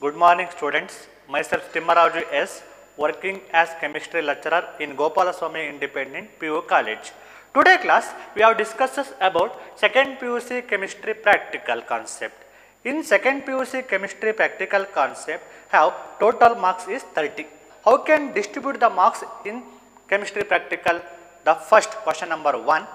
Good morning, students. Myself Timmaraju S, working as chemistry lecturer in Gopalaswamy Independent PU College. Today class, we have discussed about second PUC chemistry practical concept. In second PUC chemistry practical concept, have total marks is 30. How can distribute the marks in chemistry practical? The first question number 1.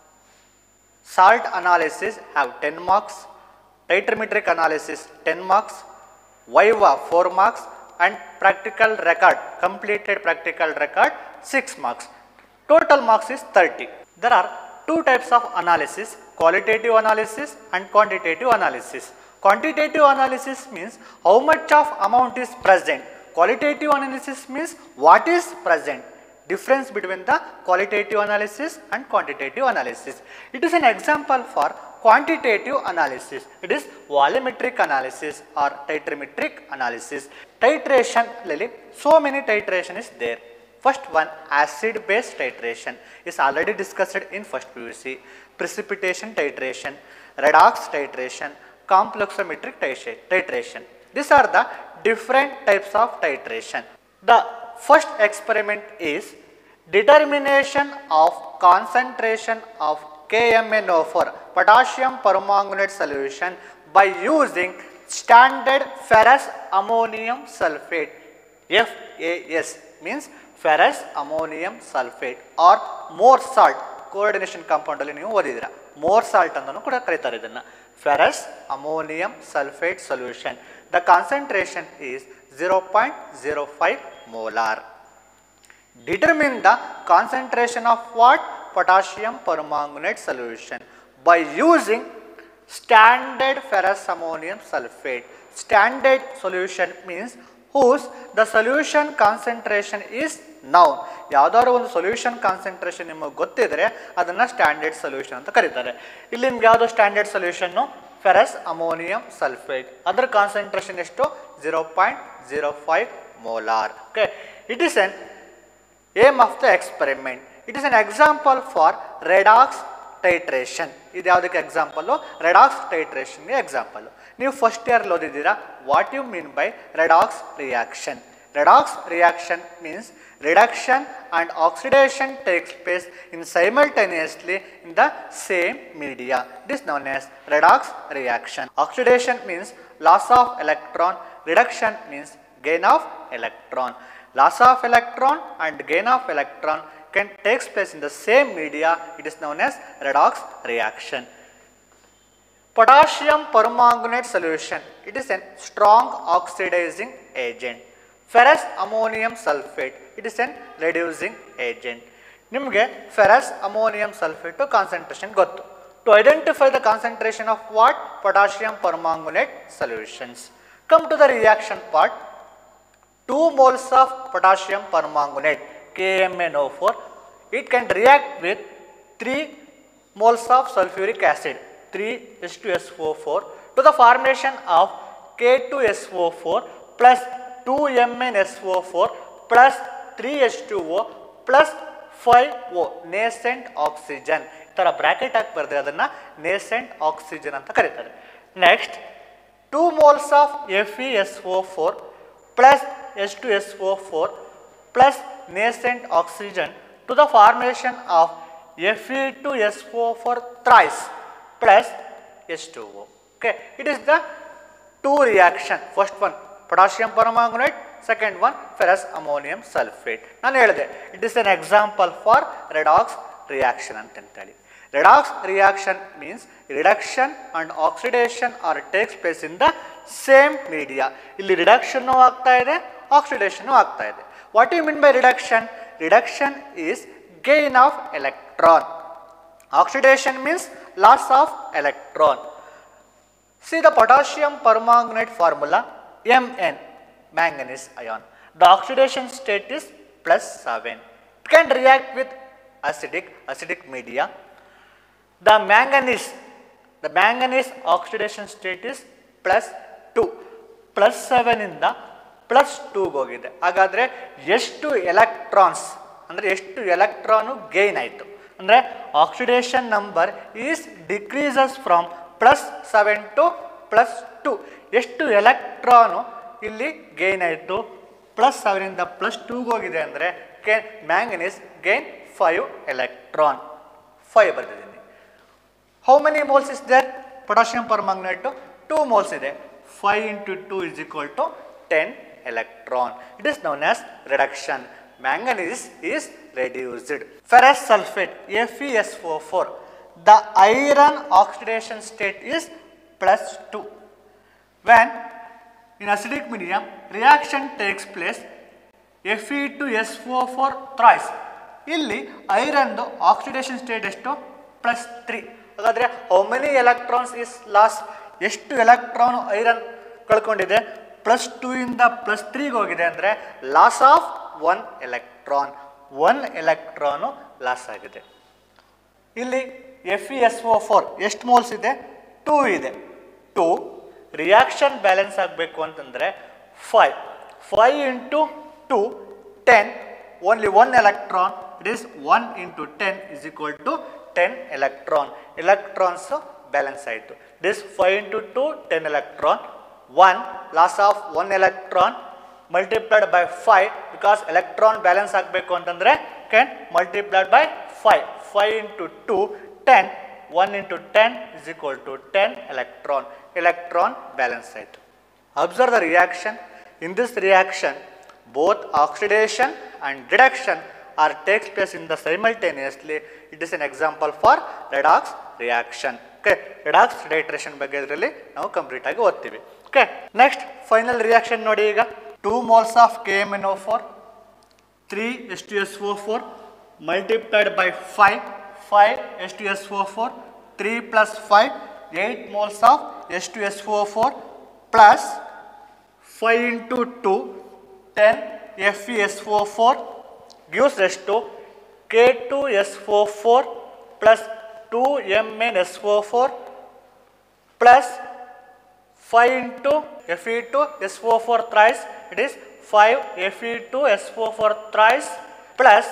Salt analysis have 10 marks, titrimetric analysis 10 marks, Viva 4 marks and practical record, completed practical record 6 marks. Total marks is 30. There are two types of analysis, qualitative analysis and quantitative analysis. Quantitative analysis means how much of amount is present. Qualitative analysis means what is present. Difference between the qualitative analysis and quantitative analysis. It is an example for quantitative analysis. It is volumetric analysis or titrimetric analysis. Titration, so many titration is there. First one, acid base titration is already discussed in first PUC. Precipitation titration, redox titration, complexometric titration. These are the different types of titration. The first experiment is determination of concentration of KMnO4 potassium permanganate solution by using standard ferrous ammonium sulfate. FAS means ferrous ammonium sulfate or more salt coordination compound alli neevu odidira more salt andanu kuda karitare idanna ferrous ammonium sulfate solution. The concentration is 0.05 molar. Determine the concentration of what? Potassium permanganate solution by using standard ferrous ammonium sulfate. Standard solution means whose the solution concentration is known. ಯಾವ್ದಾದ್ರು ಒಂದು solution concentration ನಿಮಗೆ ಗೊತ್ತಿದ್ರೆ ಅದನ್ನ standard solution ಅಂತ ಕರೀತಾರೆ. ಇಲ್ಲಿ ನಿಮ್ಗೆ ಯಾವುದು standard solution? Ferrous ammonium sulphate. ಅದರ ಕಾನ್ಸಂಟ್ರೇಷನ್ ಎಷ್ಟು? 0.05 molar. Okay, it is an aim of the experiment. It is an example for redox titration. ಇದು ಯಾವುದಕ್ಕೆ ಎಕ್ಸಾಂಪಲ್? redox titration ಗೆ ಎಕ್ಸಾಂಪಲ್. ನೀವು ಫಸ್ಟ್ ಇಯರ್ ಓದಿದ್ದೀರಾ what you mean by redox reaction. Redox reaction means reduction and oxidation takes place in simultaneously in the same media. It is known as redox reaction. Oxidation means loss of electron, reduction means gain of electron. Loss of electron and gain of electron can take place in the same media. It is known as redox reaction. Potassium permanganate solution. It is a strong oxidizing agent. Ferrous ammonium sulfate. It is a reducing agent. ನಿಮಗೆ ferrous ammonium sulfate concentration ಗೊತ್ತು. To identify the concentration of what? Potassium permanganate solutions. Come to the reaction part. 2 moles of potassium permanganate KMnO4, it can react with 3 moles of sulfuric acid 3H2SO4 to the formation of K2SO4 plus 2MnSO4 plus 3H2O plus 5O nascent oxygen. ಈ ಥರ bracket ಹಾಕಿ ಬರೆದ್ರೆ ಅದನ್ನು nascent oxygen ಅಂತ ಕರೀತಾರೆ. Next 2 moles of FeSO4 plus H2SO4 plus nascent oxygen to the formation of Fe2SO4 thrice plus H2O. Okay, it is the two reaction. First one potassium permanganate, second one ferrous ammonium sulfate. ನಾನು ಹೇಳಿದೆ it is an example for redox reaction ಅಂತ ಹೇಳಿ. Redox reaction means reduction and oxidation are takes place in the same media. ಇಲ್ಲಿ reduction ಆಗ್ತಾ ಇದೆ, oxidation ಆಗ್ತಾ ಇದೆ. What do you mean by reduction? Reduction is gain of electron. Oxidation means loss of electron. See the potassium permanganate formula Mn, manganese ion. The oxidation state is +7. It can react with acidic media. The manganese oxidation state is +2. +7 ಇಂದ +2 ಹೋಗಿದೆ. ಹಾಗಾದರೆ ಎಷ್ಟು electrons ಅಂದರೆ ಎಷ್ಟು electron gain ಆಯಿತು ಅಂದರೆ oxidation number is decreases from +7 to +2. ಎಷ್ಟು electron ಇಲ್ಲಿ ಗೇನ್ ಆಯಿತು, ಪ್ಲಸ್ 7ರಿಂದ +2 ಹೋಗಿದೆ ಅಂದರೆ ಮ್ಯಾಂಗನೀಸ್ ಗೇನ್ 5 electron. 5 ಬರ್ತಿದ್ದೀನಿ. How many moles is there? Potassium permanganate 2 moles ಇದೆ. 5 into 2 is equal to 10 electron. It is known as reduction. Manganese is reduced. Ferrous sulfate FeSO4. The iron oxidation state is +2. When in acidic medium reaction takes place Fe to SO4 thrice. ಇಲ್ಲಿ iron oxidation state ಎಷ್ಟು? +3. ಹಾಗಾದರೆ how many electrons is loss? ಎಷ್ಟು electron iron ಕಳ್ಕೊಂಡಿದೆ? +2 ಇಂದ +3 ಹೋಗಿದೆ ಅಂದರೆ loss of 1 electron. 1 electron loss ಆಗಿದೆ. ಇಲ್ಲಿ FeSO4 ಎಷ್ಟು ಮೋಲ್ಸ್ ಇದೆ? 2 ಇದೆ. 2 ರಿಯಾಕ್ಷನ್ ಬ್ಯಾಲೆನ್ಸ್ ಆಗಬೇಕು ಅಂತಂದರೆ 5 into 2 10. Only 1 electron. It is 1 into 10 is equal to 10 electron. Electrons balance ಆಯಿತು. This 5 into 2 10 electron. 1 loss of 1 electron multiplied by 5 because electron balance ಆಗಬೇಕು ಅಂತಂದರೆ can multiplied by 5. 5 into 2 10. 1 into 10 is equal to 10 electron. Electron balance ಆಯಿತು. Observe the reaction. In this reaction both oxidation and reduction are takes place in the simultaneously. It is an example for redox reaction. Okay, redox titration ಬಗ್ಗೆ ಇದರಲ್ಲಿ ನಾವು complete ಆಗಿ ಓದ್ತೀವಿ. Okay, next final reaction ನೋಡಿ. ಈಗ 2 moles of KMnO4 3 H2SO4 multiplied by 5 H2SO4 3 plus 5 8 moles of H2SO4 plus 5 into 2 10 FeSO4 gives rise to K2SO4 plus 2MnSO4 plus 5 into Fe2SO4 thrice. It is 5 Fe2SO4 thrice plus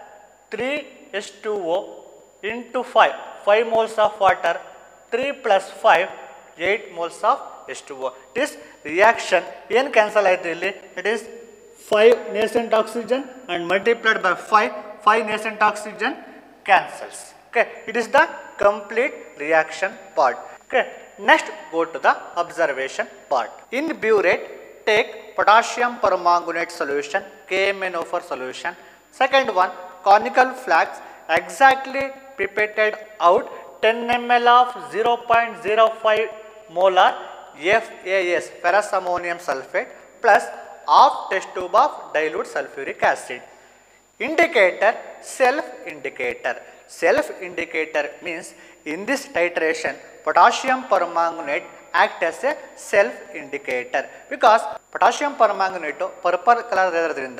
3H2O into 5 moles of water. 3 plus 5 8 moles of H2O. This reaction ಏನು cancel ಆಯಿತು ಇಲ್ಲಿ? It is 5 nascent oxygen and multiplied by 5 nascent oxygen cancels. Okay, it is the complete reaction part. Okay, next go to the observation part. In burette take potassium permanganate solution, KMnO4 solution. Second one, conical flask exactly pipetted out 10 ml of 0.05 molar FAS, ferrous ammonium sulfate plus half test tube of dilute sulfuric acid. Indicator, self indicator. Self indicator means in this titration potassium permanganate act as a self indicator because potassium permanganate purple color ಇರೋದ್ರಿಂದ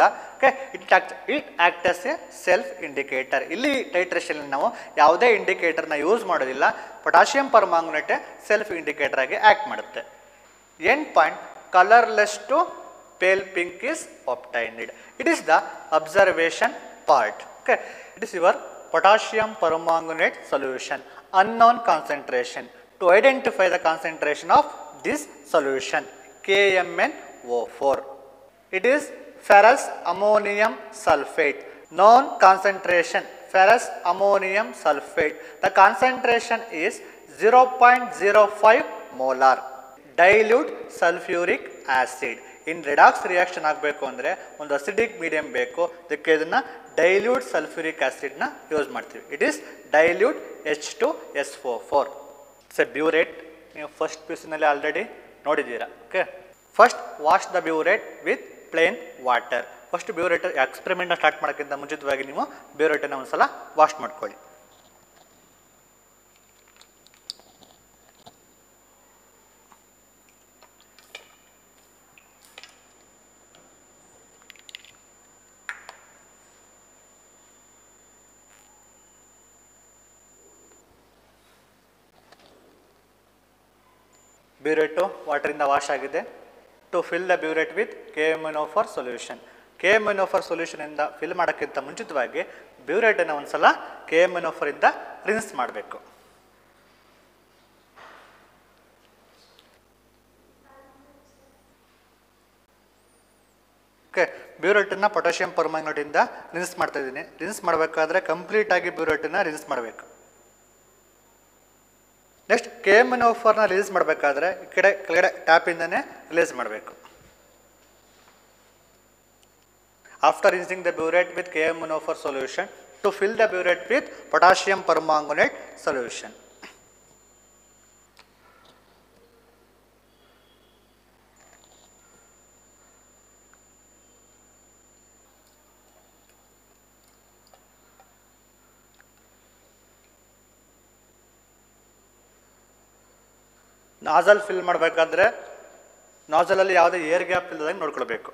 it act as a self indicator. ಇಲ್ಲಿ titration ನಾವು ಯಾವುದೇ indicator ನ use ಮಾಡೋದಿಲ್ಲ. potassium permanganate self indicator ಆಗಿ act ಮಾಡುತ್ತೆ. End point, colorless to pale pink is obtained. It is the observation part. Okay, it is your potassium permanganate solution, unknown concentration. To identify the concentration of this solution, KMnO4. It is ferrous ammonium sulfate. Known concentration, ferrous ammonium sulfate. The concentration is 0.05 molar. Dilute sulfuric acid. In redox reaction ಆಗಬೇಕು ಅಂದರೆ ಒಂದು acidic medium ಬೇಕು. ಅದಕ್ಕೆ ಇದನ್ನು dilute sulphuric ಆಸಿಡ್ನ use ಮಾಡ್ತೀವಿ. It is dilute H2SO4. It's a burette. ನೀವು first ಪೀಸ್ನಲ್ಲಿ ಆಲ್ರೆಡಿ ನೋಡಿದ್ದೀರಾ. Okay, first wash the burette with plain water. First burette ಎಕ್ಸ್ಪೆರಿಮೆಂಟ್ನ ಸ್ಟಾರ್ಟ್ ಮಾಡೋಕ್ಕಿಂತ ಮುಂಚಿತವಾಗಿ ನೀವು ಬ್ಯೂರೇಟನ್ನು ಒಂದ್ಸಲ ವಾಶ್ ಮಾಡ್ಕೊಳ್ಳಿ. ಬ್ಯೂರೇಟು ವಾಟರಿಂದ ವಾಶ್ ಆಗಿದೆ. To fill the burette with KMnO4 solution. KMnO4 ಸೊಲ್ಯೂಷನಿಂದ ಫಿಲ್ ಮಾಡೋಕ್ಕಿಂತ ಮುಂಚಿತವಾಗಿ ಬ್ಯೂರೇಟನ್ನು ಒಂದ್ಸಲ KMnO4 ಇಂದ ರಿನ್ಸ್ ಮಾಡಬೇಕು. ಓಕೆ, ಬ್ಯೂರೇಟನ್ನ ಪೊಟ್ಯಾಷಿಯಂ ಪರ್ಮಾಂಗನೇಟಿಂದ ರಿನ್ಸ್ ಮಾಡ್ತಾ ಇದ್ದೀನಿ. ರಿನ್ಸ್ ಮಾಡಬೇಕಾದ್ರೆ ಕಂಪ್ಲೀಟಾಗಿ ಬ್ಯೂರೇಟನ್ನ ರಿನ್ಸ್ ಮಾಡಬೇಕು. ನೆಕ್ಸ್ಟ್ KMnO4ನ ರಿಲೀಸ್ ಮಾಡಬೇಕಾದ್ರೆ ಈ ಕಡೆ ಕೆಳಗಡೆ ಟ್ಯಾಪಿಂದನೇ ರಿಲೀಸ್ ಮಾಡಬೇಕು. After rinsing the burette with KMnO4 solution to fill the burette with potassium permanganate solution. Nozzle fill ಮಾಡಬೇಕಾದ್ರೆ ನಾಜಲಲ್ಲಿ ಯಾವುದೇ ಏರ್ ಗ್ಯಾಪ್ ಇಲ್ಲದಂಗೆ ನೋಡ್ಕೊಳ್ಬೇಕು.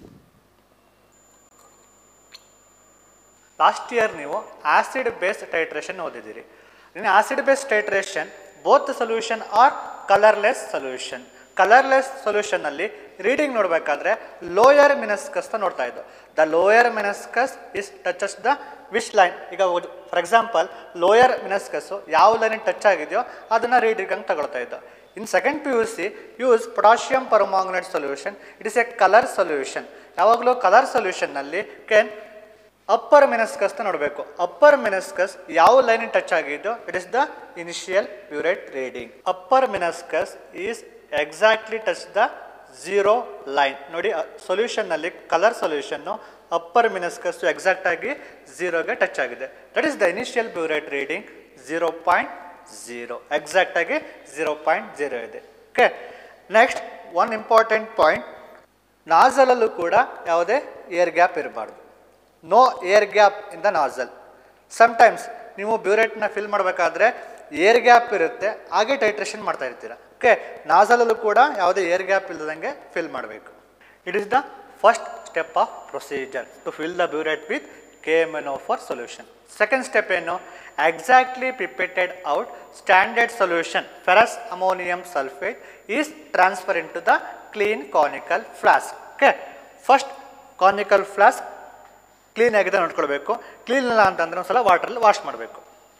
ಲಾಸ್ಟ್ ಇಯರ್ ನೀವು ಆಸಿಡ್ ಬೇಸ್ ಟೈಟ್ರೇಷನ್ ಓದಿದ್ದೀರಿ. ಇನ್ನು acid base titration both solution are colourless solution. Colourless ಸೊಲ್ಯೂಷನ್ನಲ್ಲಿ reading ನೋಡಬೇಕಾದ್ರೆ ಲೋಯರ್ ಮಿನಸ್ಕಸ್ ನೋಡ್ತಾ ಇದ್ದು. The lower meniscus is touches the which line. ಈಗ ಫಾರ್ ಎಕ್ಸಾಂಪಲ್ ಲೋಯರ್ ಮಿನಸ್ಕಸ್ಸು ಯಾವ ಲೈನ್ ಟಚ್ ಆಗಿದೆಯೋ ಅದನ್ನು ರೀಡಿಂಗ್ ಅಂತ ತಗೊಳ್ತಾ ಇದ್ದು. In second PUC, use potassium permanganate solution. It is a color solution. ಯಾವಾಗಲೂ ಕಲರ್ ಸೊಲ್ಯೂಷನ್ನಲ್ಲಿ ಅಪ್ಪರ್ ಮೆನಸ್ಕಸ್ ನೋಡಬೇಕು. ಅಪ್ಪರ್ ಮೆನಸ್ಕಸ್ ಯಾವ ಲೈನ್ ಟಚ್ ಆಗಿದೆಯೋ it is the initial burette reading. Upper meniscus is exactly touch the zero line. ನೋಡಿ ಸೊಲ್ಯೂಷನ್ನಲ್ಲಿ colour ಸೊಲ್ಯೂಷನ್ನು upper meniscus exact ಆಗಿ ಝೀರೋಗೆ ಟಚ್ ಆಗಿದೆ. That is the initial burette reading 0.0. Exact ಆಗಿ 0.0 ಇದೆ. Okay, next one important point, ನಾಜಲಲ್ಲೂ ಕೂಡ ಯಾವುದೇ ಏರ್ ಗ್ಯಾಪ್ ಇರಬಾರ್ದು. No air gap in the nozzle. Sometimes ನೀವು ಬ್ಯೂರೇಟ್ನ ಫಿಲ್ ಮಾಡಬೇಕಾದ್ರೆ ಏರ್ ಗ್ಯಾಪ್ ಇರುತ್ತೆ, ಹಾಗೆ ಟೈಟ್ರೇಷನ್ ಮಾಡ್ತಾ ಇರ್ತೀರ. ಓಕೆ, ನಾಜಲಲ್ಲೂ ಕೂಡ ಯಾವುದೇ ಏರ್ ಗ್ಯಾಪ್ ಇಲ್ಲದಂಗೆ ಫಿಲ್ ಮಾಡಬೇಕು. It is the first step of procedure to fill the burette with KMnO4 solution. Second step ಏನು, exactly pipetted out standard solution ferrous ammonium sulfate is transferred into the clean conical flask. Okay, first conical flask clean ಆಗಿದೆ ನೋಡ್ಕೊಳ್ಬೇಕು. Clean ಇಲ್ಲ ಅಂತಂದ್ರೆ ಒಂದ್ಸಲ ವಾಟರಲ್ಲಿ wash ಮಾಡಬೇಕು.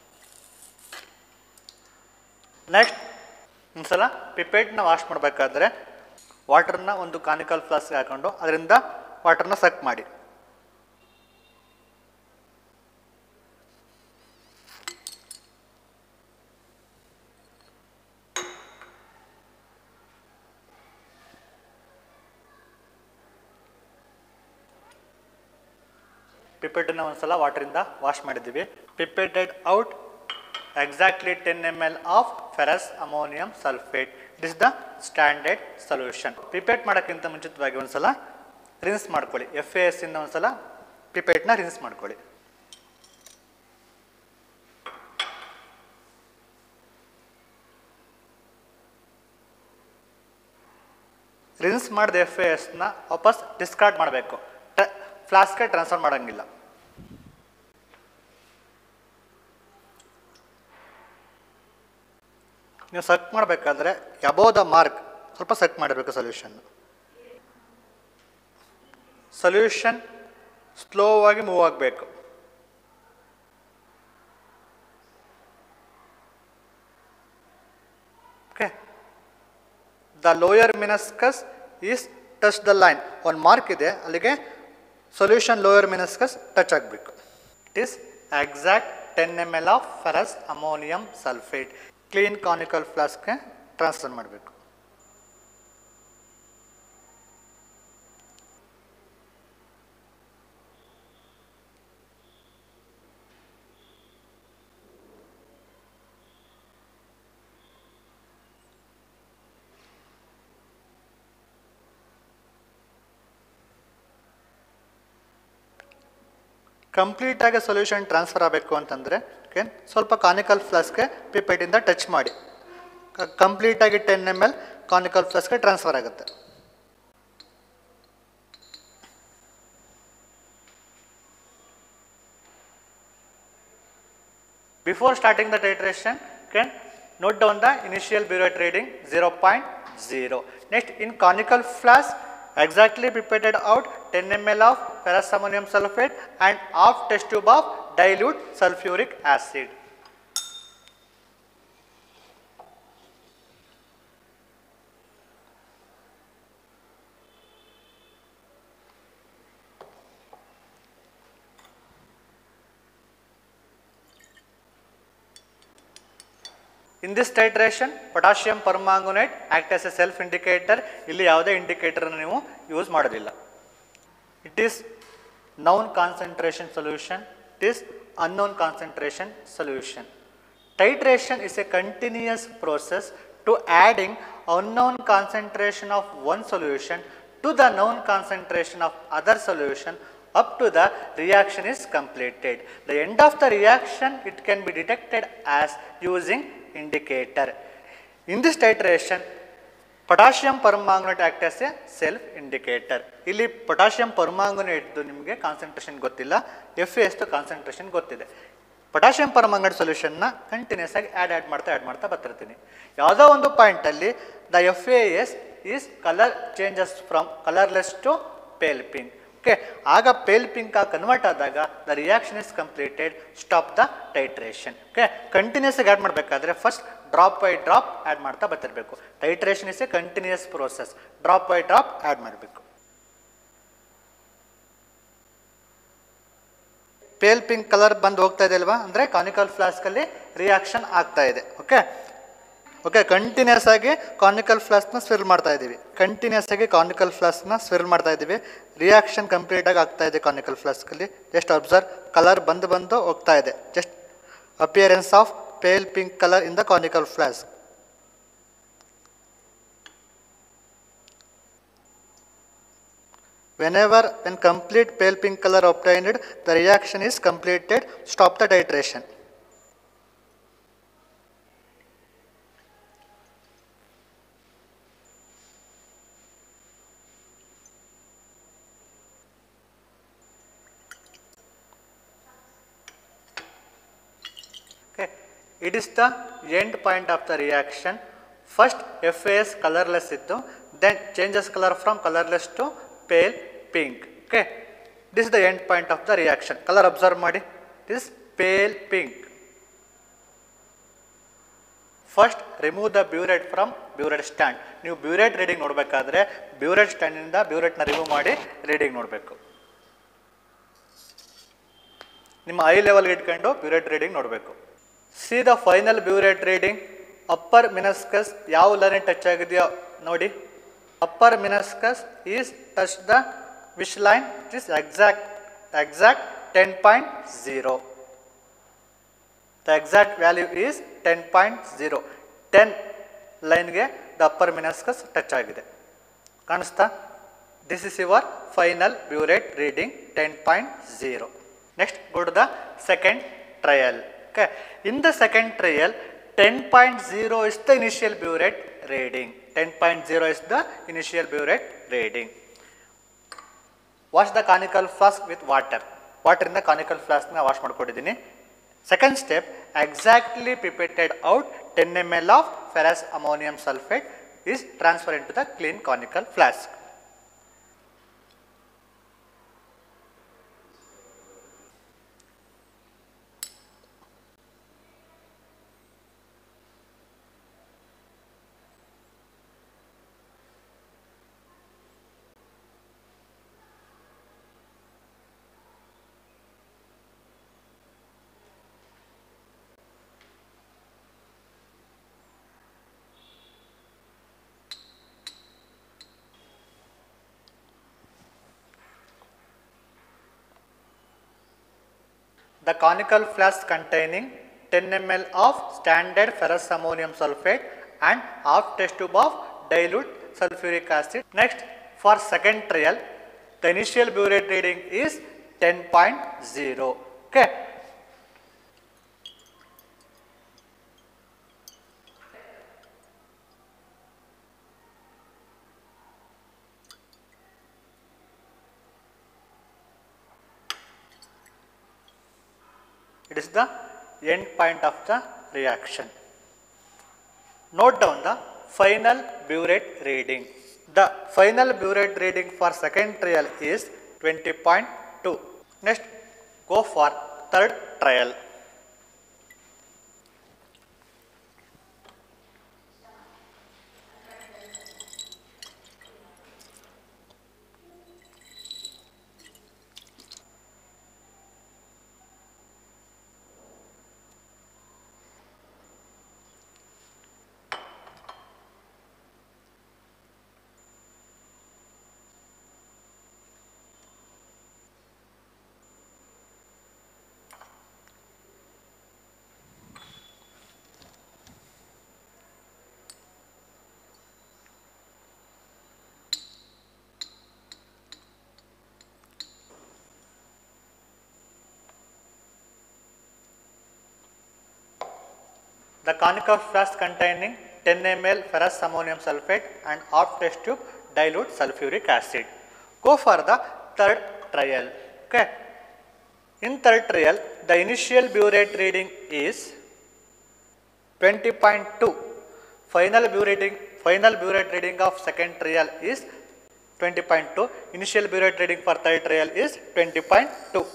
Next ಒಂದ್ಸಲ ಪಿಪೆಟ್ನ wash ಮಾಡಬೇಕಾದ್ರೆ ವಾಟರ್ನ ಒಂದು ಕಾನಿಕಲ್ ಫ್ಲಾಸ್ಕ್ ಹಾಕೊಂಡು ಅದರಿಂದ ವಾಟರ್ನ ಸಕ್ ಮಾಡಿ. ಪಿಪೆಟನ್ನ ಒಂದ್ಸಲ ವಾಟರಿಂದ ವಾಶ್ ಮಾಡಿದ್ದೀವಿ. Pipetted out exactly 10 ml of ferrous ammonium sulphate. It is the standard solution. Pipette ಮಾಡೋಕ್ಕಿಂತ ಮುಂಚಿತವಾಗಿ ಒಂದ್ಸಲ ರಿನ್ಸ್ ಮಾಡ್ಕೊಳ್ಳಿ. FAS ಇಂದ ಒಂದ್ಸಲ ಪಿಪೆಟ್ನ ರಿನ್ಸ್ ಮಾಡ್ಕೊಳ್ಳಿ. ರಿನ್ಸ್ ಮಾಡಿದ FASನ ವಾಪಸ್ ಡಿಸ್ಕಾರ್ಡ್ ಮಾಡಬೇಕು. ಫ್ಲಾಸ್ಕ್ಗೆ ಟ್ರಾನ್ಸ್ಫರ್ ಮಾಡೋಂಗಿಲ್ಲ. ನೀವು ಸಕ್ ಮಾಡಬೇಕಾದ್ರೆ ಅಬೋವ್ ದ ಮಾರ್ಕ್ ಸ್ವಲ್ಪ ಸಕ್ ಮಾಡಿರಬೇಕು. ಸೊಲ್ಯೂಷನ್ ಸ್ಲೋ ಆಗಿ ಮೂವ್ ಆಗಬೇಕು. Okay, the lower meniscus is touch the line. ಒಂದು ಮಾರ್ಕ್ ಇದೆ, ಅಲ್ಲಿಗೆ ಸೊಲ್ಯೂಷನ್ ಲೋಯರ್ ಮಿನಸ್ಕಸ್ ಟಚ್ ಆಗಬೇಕು. It is exact 10 ml of ferrous ammonium sulphate clean conical ಫ್ಲಾಸ್ಕ್ಗೆ ಟ್ರಾನ್ಸ್ಫರ್ ಮಾಡಬೇಕು. ಕಂಪ್ಲೀಟಾಗಿ ಸೊಲ್ಯೂಷನ್ ಟ್ರಾನ್ಸ್ಫರ್ ಆಗಬೇಕು ಅಂತಂದರೆ ಸ್ವಲ್ಪ ಕಾನಿಕಲ್ ಫ್ಲಾಸ್ಕ್ಗೆ ಪಿಪೆಟಿಂದ ಟಚ್ ಮಾಡಿ. ಕಂಪ್ಲೀಟಾಗಿ 10 ml ಕಾನಿಕಲ್ ಫ್ಲಾಸ್ಕ್ಗೆ ಟ್ರಾನ್ಸ್ಫರ್ ಆಗುತ್ತೆ. Before starting the titration note down the initial burette reading 0.0. Next, in conical flask, exactly pipetted out 10 ml of ferrous ammonium sulfate and half test tube of dilute sulfuric acid. In this titration, potassium permanganate act as a self indicator. ಇಲ್ಲಿ ಯಾವುದೇ indicator ನೀವು use ಮಾಡೋದಿಲ್ಲ. It is known concentration solution. It is unknown concentration solution. Titration is a continuous process to adding unknown concentration of one solution to the known concentration of other solution up to the reaction is completed. The end of the reaction, it can be detected as using indicator. In this titration, potassium permanganate act as a self indicator. ಇಲ್ಲಿ potassium permanganate ನಿಮಗೆ concentration ಗೊತ್ತಿಲ್ಲ, FAS concentration ಗೊತ್ತಿದೆ. Potassium permanganate ಸೊಲ್ಯೂಷನ್ನ continuous ಆಗಿ add ಮಾಡ್ತಾ ಬರ್ತಿರ್ತೀನಿ. ಯಾವುದೋ ಒಂದು ಪಾಯಿಂಟಲ್ಲಿ the FAS is colour changes from colourless to pale pink. Okay, ಆಗ ಪೇಲ್ ಪಿಂಕ್ ಆಗಿ ಕನ್ವರ್ಟ್ ಆದಾಗ the reaction is completed, stop the titration. Okay, continuous ಆಗಿ ಆ್ಯಡ್ ಮಾಡಬೇಕಾದ್ರೆ first drop by drop add ಮಾಡ್ತಾ ಬರ್ತಿರಬೇಕು. Titration is a continuous process. Drop by drop add ಮಾಡಬೇಕು. Pale pink colour ಬಂದು ಹೋಗ್ತಾ ಇದೆ ಅಲ್ವಾ, ಅಂದರೆ ಕಾನಿಕಲ್ ಫ್ಲಾಸ್ಕಲ್ಲಿ ರಿಯಾಕ್ಷನ್ ಆಗ್ತಾ ಇದೆ. ಓಕೆ ಓಕೆ ಕಂಟಿನ್ಯೂಸ್ ಆಗಿ ಕಾನಿಕಲ್ ಫ್ಲಾಸ್ಕ್ನ ಸ್ವಿರ್ಲ್ ಮಾಡ್ತಾ ಇದ್ದೀವಿ. ರಿಯಾಕ್ಷನ್ ಕಂಪ್ಲೀಟಾಗಿ ಆಗ್ತಾ ಇದೆ ಕಾನಿಕಲ್ ಫ್ಲಾಸ್ಕಲ್ಲಿ. ಜಸ್ಟ್ ಅಬ್ಸರ್ವ್, ಕಲರ್ ಬಂದು ಹೋಗ್ತಾ ಇದೆ. Just appearance of pale pink color in the conical flask. When complete pale pink color obtained, the reaction is completed. Stop the titration. It is the end point of the reaction. First FAS colorless ittu, then changes color from colorless to pale pink. Okay, this is the end point of the reaction. Color observe ಮಾಡಿ, this is pale pink. First remove the burette from burette stand. ನೀವು burette reading ನೋಡಬೇಕಾದ್ರೆ burette stand ಇಂದ burette ನ remove ಮಾಡಿ reading ನೋಡಬೇಕು. ನಿಮ್ಮ eye level ಇಟ್ಕೊಂಡು burette reading ನೋಡಬೇಕು. See the final burette reading. Upper meniscus ಯಾವ ಲೈನ್ ಟಚ್ ಆಗಿದೆಯೋ ನೋಡಿ. Upper meniscus is touch the which line? It is exact 10.0. The exact value is 10.0. 10 ಲೈನ್ಗೆ the upper meniscus ಟಚ್ ಆಗಿದೆ. ಕಾಣಿಸ್ತಾ? This is your final burette reading 10.0. Next go to the second trial. Okay. In the second trial, 10.0 is the initial burette reading. 10.0 is the initial burette reading. Wash the conical flask with water. Water in the conical flask na wash ಮಾಡ್ಕೊಂಡಿದ್ದೀನಿ. Second step, exactly pipetted out 10 ml of ferrous ammonium sulfate is transferred into the clean conical flask. The conical flask containing 10 ml of standard ferrous ammonium sulfate and half test tube of dilute sulfuric acid. Next, for second trial, the initial burette reading is 10.0. Okay. It is the end point of the reaction. Note down the final burette reading. The final burette reading for second trial is 20.2. Next, go for third trial. The conical flask containing 10 ml ferrous ammonium sulfate and half test tube dilute sulfuric acid. Go for the third trial. Okay. In third trial, the initial burette reading is 20.2. Final burette reading of second trial is 20.2. Initial burette reading for third trial is 20.2.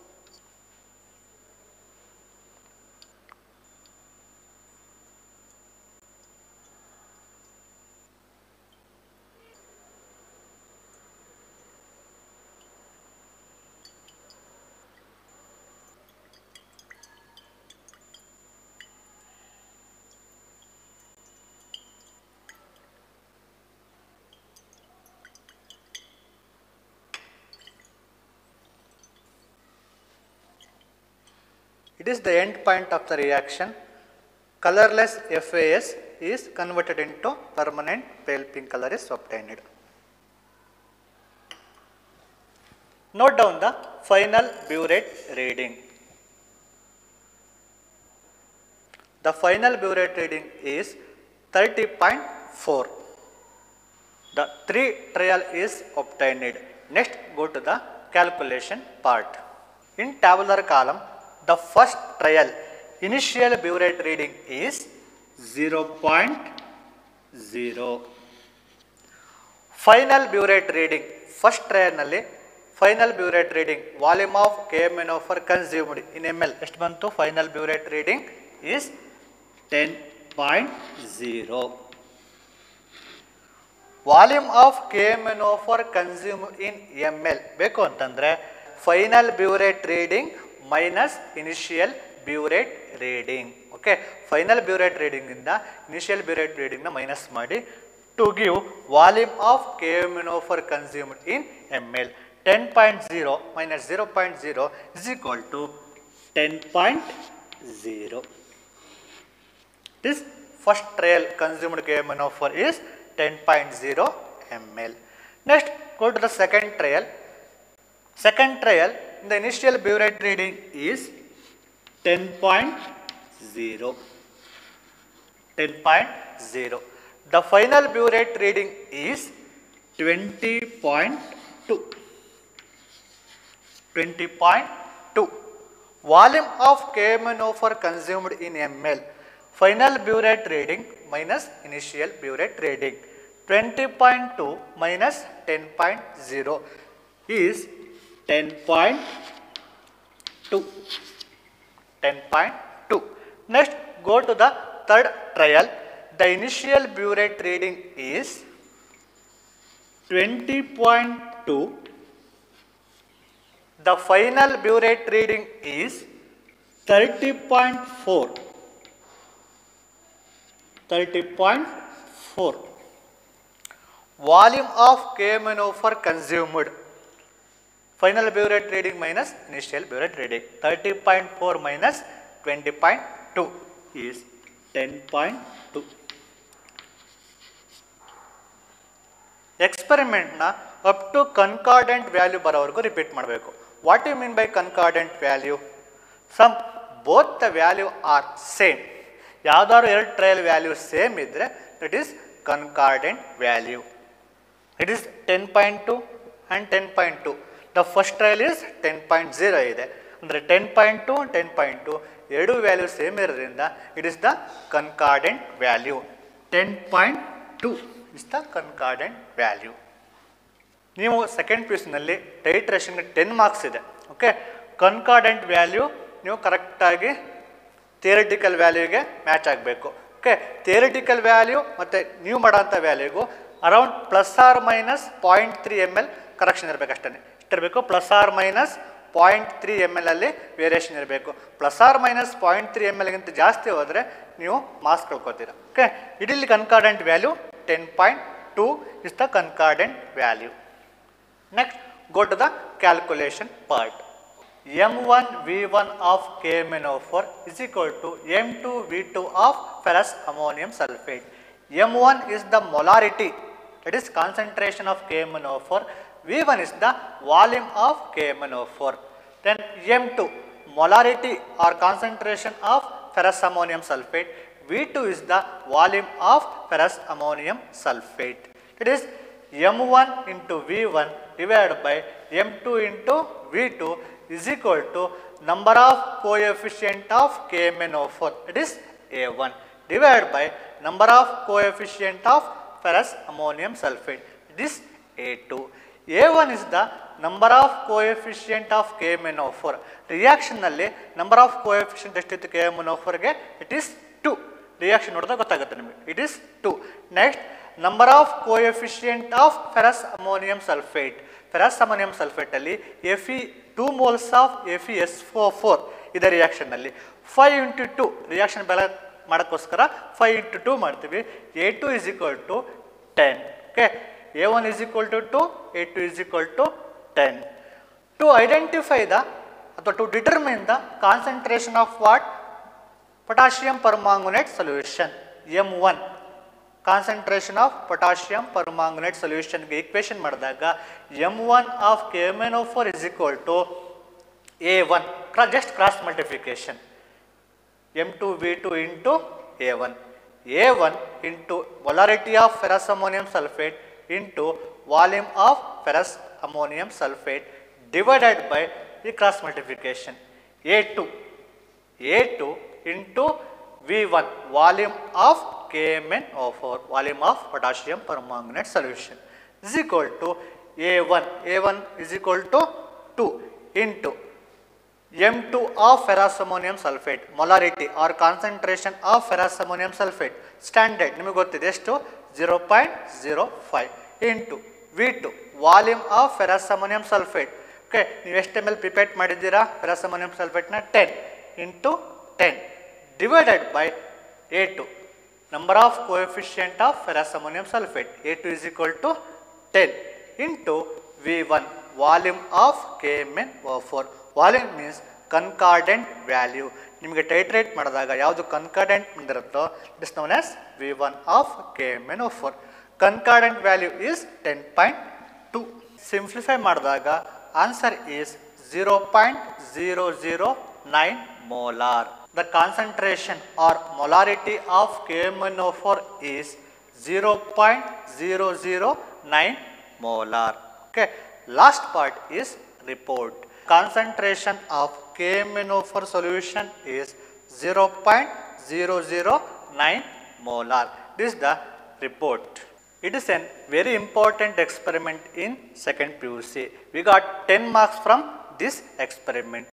It is the end point of the reaction. Colorless FAS is converted into permanent pale pink color is obtained. Note down the final burette reading. The final burette reading is 30.4. The 3 trial is obtained. Next, go to the calculation part. In tabular column, the first trial initial burette reading is 0.0. Final burette reading, first trial nalli final burette reading volume of KMnO4 consumed in ml ಎಷ್ಟು ಬಂತು? Final burette reading is 10.0. Volume of KMnO4 consumed in ml ಬೇಕು ಅಂತಂದ್ರೆ final burette reading minus initial burette reading. Okay, final burette reading ಇಂದ initial burette reading ನ minus ಮಾಡಿ to give volume of KMnO4 consumed in ml. 10.0 minus 0.0 is equal to 10.0. This first trial consumed KMnO4 is 10.0 ml. Next, go to the second trial. Second trial, the initial burette reading is 10.0. 10.0. The final burette reading is 20.2. 20.2. Volume of KMnO4 consumed in ml. Final burette reading minus initial burette reading. 20.2 minus 10.0 is 10.2. 10.2. Next, go to the third trial. The initial burette reading is 20.2. The final burette reading is 30.4. 30.4. Volume of KMnO4 consumed. Final burette reading minus initial burette reading. 30.4 minus 20.2 is 10.2. Experiment na up to concordant value ಬರೋವರೆಗೂ repeat ಮಾಡಬೇಕು. What do you mean by concordant value? Some both the value are same. ಯಾವ್ದಾದ್ರು ಎರಡು trial value same ಇದ್ರೆ that is concordant value. It is 10.2 and 10.2. The first trial is 10.0 ಇದೆ. ಅಂದರೆ 10.2 10.2 ಎರಡು value same ಇರೋದ್ರಿಂದ it is the concordant value. 10.2 is the concordant value. ನೀವು second PUCನಲ್ಲಿ ಟೈಟ್ರೇಷನ್ಗೆ 10 ಮಾರ್ಕ್ಸ್ ಇದೆ. ಓಕೆ, ಕನ್ಕಾರ್ಡೆಂಟ್ ವ್ಯಾಲ್ಯೂ ನೀವು ಕರೆಕ್ಟಾಗಿ ಥಿಯರಿಟಿಕಲ್ ವ್ಯಾಲ್ಯೂಗೆ ಮ್ಯಾಚ್ ಆಗಬೇಕು. ಓಕೆ, ಥಿಯರಿಟಿಕಲ್ ವ್ಯಾಲ್ಯೂ ಮತ್ತು ನೀವು ಮಾಡೋಂಥ ವ್ಯಾಲ್ಯೂಗೂ ಅರೌಂಡ್ ±0.3 ml ಕರೆಕ್ಷನ್ ಇರಬೇಕು. ಅಷ್ಟೇ ಇಷ್ಟಿರಬೇಕು. ±0.3 ml ಅಲ್ಲಿ ವೇರಿಯೇಷನ್ ಇರಬೇಕು. ±0.3 ml ಗಿಂತ ಜಾಸ್ತಿ ಹೋದರೆ ನೀವು ಮಾರ್ಕ್ಸ್ ಕಳ್ಕೊತೀರ. Okay, ideally concordant value 10.2 is the concordant value. Next, go to the calculation part. M1 V1 of KMnO4 is equal to M2 V2 of ferrous ammonium sulfate. M1 is the molarity, that is concentration of KMnO4. V1 is the volume of KMnO4. Then M2 molarity or concentration of ferrous ammonium sulfate. V2 is the volume of ferrous ammonium sulfate. It is M1 into V1 divided by M2 into V2 is equal to number of coefficient of KMnO4, it is A1, divided by number of coefficient of ferrous ammonium sulfate, it is A2. A1 is the number of coefficient of KMnO4. Reaction ನಲ್ಲಿ number of coefficient ಎಷ್ಟಿತ್ತು KMnO4 ಗೆ, it is 2. Reaction ನೋಡಿದಾಗ ಗೊತ್ತಾಗುತ್ತೆ ನಿಮಗೆ, it is 2. Next, number of coefficient of ferrous ammonium sulfate. Ferrous ammonium sulfate ಅಲ್ಲಿ Fe 2 moles of FeSO4 ಇದೆ reaction ನಲ್ಲಿ 5 into 2 reaction ಬೆಲೆ ಮಾಡೋಕ್ಕೋಸ್ಕರ 5 into 2 ಮಾಡ್ತೀವಿ. A2 is equal to 10. Okay, A1 is equal to 2, A2 is equal to 10. To identify the or to determine the concentration of what? Potassium permanganate solution, M1. Concentration of potassium permanganate solution ಗೆ equation ಮಾಡಿದಾಗ M1 of KMnO4 is equal to A1, just cross multiplication, M2 V2 into A1. A1 into molarity of ferrous ammonium sulfate into volume of ferrous ammonium sulfate divided by the cross multiplication, A2 into V1 volume of KMnO4, volume of potassium permanganate solution, is equal to A1 is equal to 2 into M2 of ferrous ammonium sulfate, molarity or concentration of ferrous ammonium sulfate, standard ನಿಮಗೆ ಗೊತ್ತಿದೆ ಎಷ್ಟು 0.05 into V2 volume of ferrous ammonium sulfate. ಓಕೆ, ನೀವು ಎಷ್ಟು ml ಪಿಪೇಟ್ ಮಾಡಿದ್ದೀರಾ ferrous ammonium sulfate ನ 10 into 10 divided by A2, number of coefficient of ferrous ammonium sulfate, A2 is equal to 10 into V1 volume of KMnO4. Volume means concordant value. ನಿಮಗೆ titrate ಮಾಡಿದಾಗ ಯಾವುದು concordant ಬಂದಿರುತ್ತೋ it is known as V1 of KMnO4. Concordant value is 10.2. Simplify ಮಾಡಿದಾಗ answer is 0.009 molar. The concentration or molarity of KMnO4 is 0.009 molar. Okay, last part is report. Concentration of KMnO4 solution is 0.009 molar. This is the report. It is a very important experiment in second PUC. We got 10 marks from this experiment.